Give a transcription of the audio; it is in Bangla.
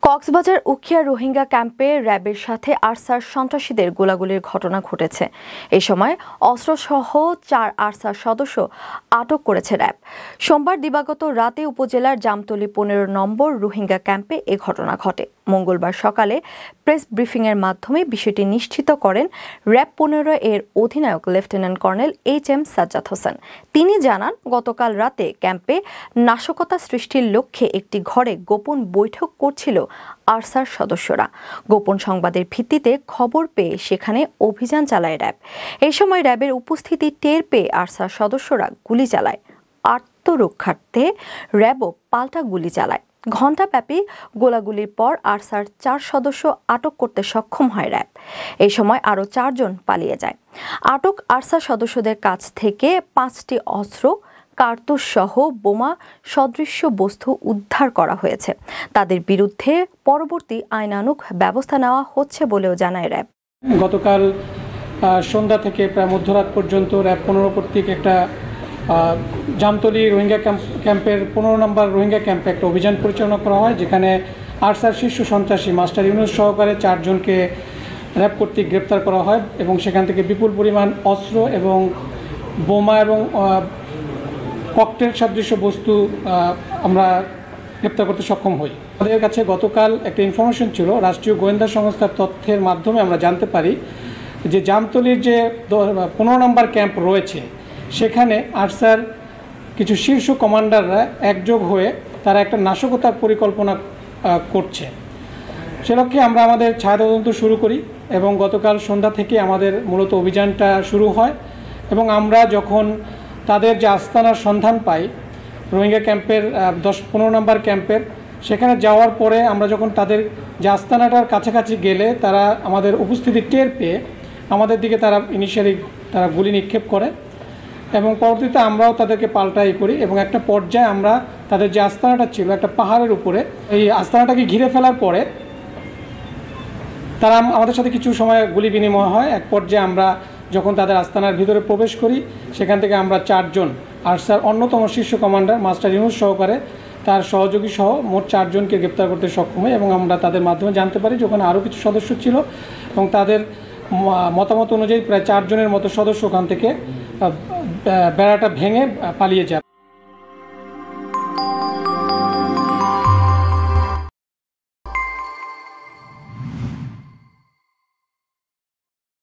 কক্সবাজার উখিয়া রোহিঙ্গা ক্যাম্পে র্যাবের সাথে আরসার সন্ত্রাসীদের গোলাগুলির ঘটনা ঘটেছে। এ সময় অস্ত্রসহ 4 আরসার সদস্য আটক করেছে র্যাব। সোমবার দিবাগত রাতে উপজেলার জামতলী 15 নম্বর রোহিঙ্গা ক্যাম্পে এ ঘটনা ঘটে। মঙ্গলবার সকালে প্রেস ব্রিফিংয়ের মাধ্যমে বিষয়টি নিশ্চিত করেন র্যাব 15 এর অধিনায়ক lieutenant colonel H M. Sajjad Hossain. তিনি জানান, গতকাল রাতে ক্যাম্পে নাশকতা সৃষ্টির লক্ষ্যে একটি ঘরে গোপন বৈঠক করছিল আরসার সদস্যরা। গোপন সংবাদের ভিত্তিতে খবর পেয়ে সেখানে অভিযান চালায় র্যাব। এই সময় র্যাবের উপস্থিতি টের পেয়ে আরসার সদস্যরা গুলি চালায়। আত্মরক্ষার্থে র্যাবও পাল্টা গুলি চালায়। ঘণ্টাব্যাপী গোলাগুলির পর আরসার 4 সদস্য আটক করতে সক্ষম হয় র্যাব। এই সময় আরও 4 জন পালিয়ে যায়। আটক আরসা সদস্যদের কাছ থেকে 5টি অস্ত্র, কার্তুজ সহ বোমা সদৃশ্য বস্তু উদ্ধার করা হয়েছে। তাদের বিরুদ্ধে পরবর্তী আইনানুগ ব্যবস্থা নেওয়া হচ্ছে বলেও জানায় র্যাব। গতকাল সন্ধ্যা থেকে প্রায় মধ্যরাত পর্যন্ত র্যাব 15 কর্তৃক একটা জামতলী রোহিঙ্গা ক্যাম্পের 15 নম্বর রোহিঙ্গা ক্যাম্পে একটা অভিযান পরিচালনা করা হয়, যেখানে আরসার শীর্ষ সন্ত্রাসী মাস্টার ইউনুস সহকারে 4 জনকে র্যাব কর্তৃক গ্রেপ্তার করা হয় এবং সেখান থেকে বিপুল পরিমাণ অস্ত্র এবং বোমা এবং ককটেল সদৃশ্য বস্তু আমরা গ্রেপ্তার করতে সক্ষম হই। আমাদের কাছে গতকাল একটা ইনফরমেশন ছিল, রাষ্ট্রীয় গোয়েন্দা সংস্থার তথ্যের মাধ্যমে আমরা জানতে পারি যে জামতলীর যে 15 নম্বর ক্যাম্প রয়েছে সেখানে আরসার কিছু শীর্ষ কমান্ডাররা একযোগ হয়ে তারা একটা নাশকতার পরিকল্পনা করছে। সে লক্ষ্যে আমরা আমাদের ছায়া তদন্ত শুরু করি এবং গতকাল সন্ধ্যা থেকে আমাদের মূলত অভিযানটা শুরু হয় এবং আমরা যখন তাদের যে আস্তানার সন্ধান পাই রোহিঙ্গা ক্যাম্পের 15 নম্বর ক্যাম্পের, সেখানে যাওয়ার পরে আমরা যখন তাদের যে আস্তানাটার কাছাকাছি গেলে তারা আমাদের উপস্থিতি টের পেয়ে আমাদের দিকে তারা ইনিশিয়ালি গুলি নিক্ষেপ করে এবং পরবর্তীতে আমরাও তাদেরকে পাল্টাই করি এবং একটা পর্যায়ে আমরা তাদের যে আস্তানাটা ছিল একটা পাহাড়ের উপরে, এই আস্তানাটাকে ঘিরে ফেলার পরে তারা আমাদের সাথে কিছু সময় গুলি বিনিময় হয়। এক পর্যায়ে আমরা যখন তাদের আস্তানার ভিতরে প্রবেশ করি সেখান থেকে আমরা 4 জন আরসার অন্যতম শীর্ষ কমান্ডার মাস্টার ইউনুস সহকারে তার সহযোগী সহ মোট 4 জনকে গ্রেপ্তার করতে সক্ষম হয় এবং আমরা তাদের মাধ্যমে জানতে পারি যে ওখানে আরও কিছু সদস্য ছিল এবং তাদের মতামত অনুযায়ী প্রায় 4 জনের মতো সদস্য ওখান থেকে বেড়াটা ভেঙে পালিয়ে যায়।